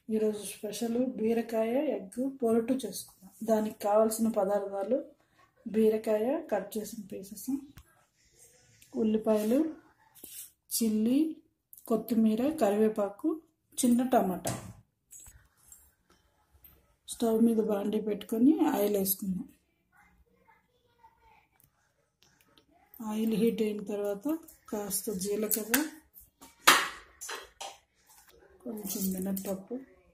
ఈరోజు స్పెషల్ బీరకాయ ఎగ్ పొరటు చేసుకున్నాం. దానికి కావాల్సిన పదార్థాలు: బీరకాయ కట్ చేసిన పీసెస్, ఉల్లిపాయలు, చిల్లీ, కొత్తిమీర, కరివేపాకు, చిన్న టమాటా. స్టవ్ మీద బాండీ పెట్టుకొని ఆయిల్ వేసుకున్నాం. ఆయిల్ హీట్ అయిన తర్వాత కాస్త జీలకర్ర, కొంచెం మినప్పప్పు,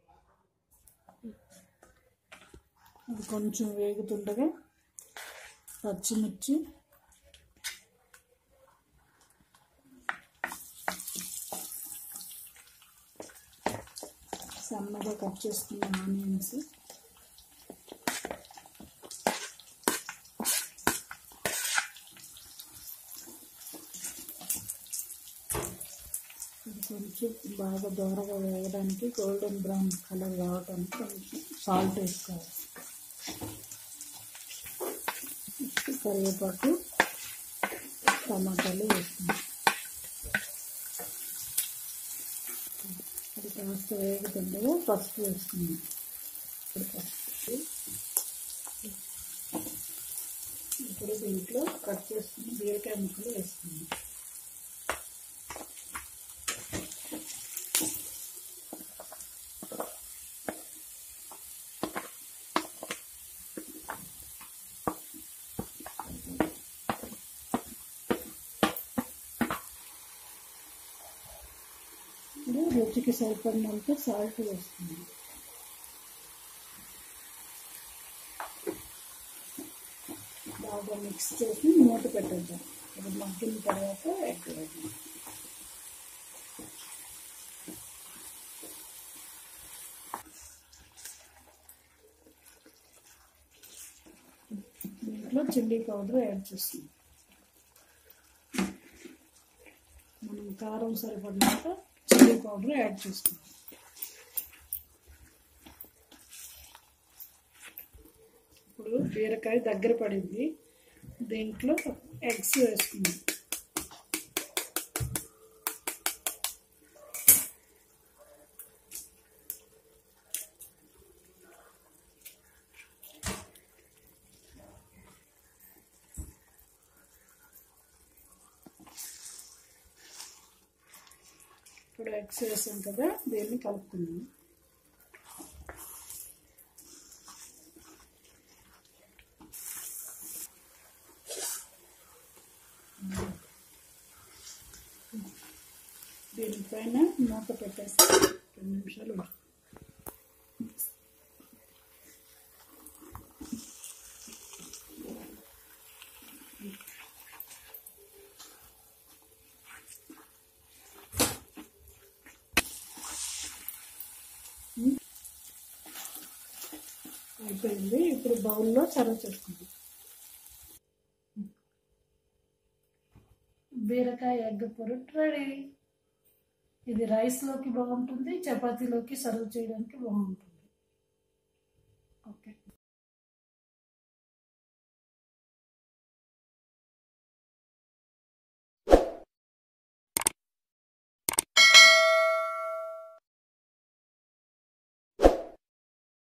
అది కొంచెం వేగుతుండగా పచ్చిమిర్చి, సన్నగా కట్ చేసుకున్న ఆనియన్స్, కొంచెం బాగా దోరగా వేయడానికి గోల్డెన్ బ్రౌన్ కలర్ రావడానికి కొంచెం సాల్ట్ వేసుకోవాలి. కరివేపాకు, టమాటాలు వేసుకుందాం. అది కాస్త వేగుతుండగా పసుపు వేసుకుందాం. ఇప్పుడు దీంట్లో కట్ చేసుకుని బీరకాయ ముక్కలు వేసుకుందాం. రుచికి సరిపడినంత సాల్ట్ వేస్తున్నాం. బాగా మిక్స్ చేసి మూత పెట్టేద్దాం. ఇది మగ్గిన తర్వాత ఎగ్ వేద్దాం. దీంట్లో చిల్లీ పౌడర్ యాడ్ చేస్తున్నాం. మనం కారం సరిపడినంత చిల్లీ పౌడర్ యాడ్ చేసుకుందాం. ఇప్పుడు బీరకాయ దగ్గర పడింది. దీంట్లో ఎగ్స్ వేసుకుందాం. ఇప్పుడు ఎగ్స్ వేసాం కదా, దీన్ని కలుపుకుందాం. దీనిపైన మూత పెట్టేసి 2 నిమిషాలు అయిపోయింది. ఇప్పుడు బౌల్లో సర్వ్ చేసుకుందాం. బీరకాయ ఎగ్ పొరటు రెడీ. ఇది రైస్లోకి బాగుంటుంది, చపాతీలోకి సర్వ్ చేయడానికి బాగుంటుంది. ఓకే.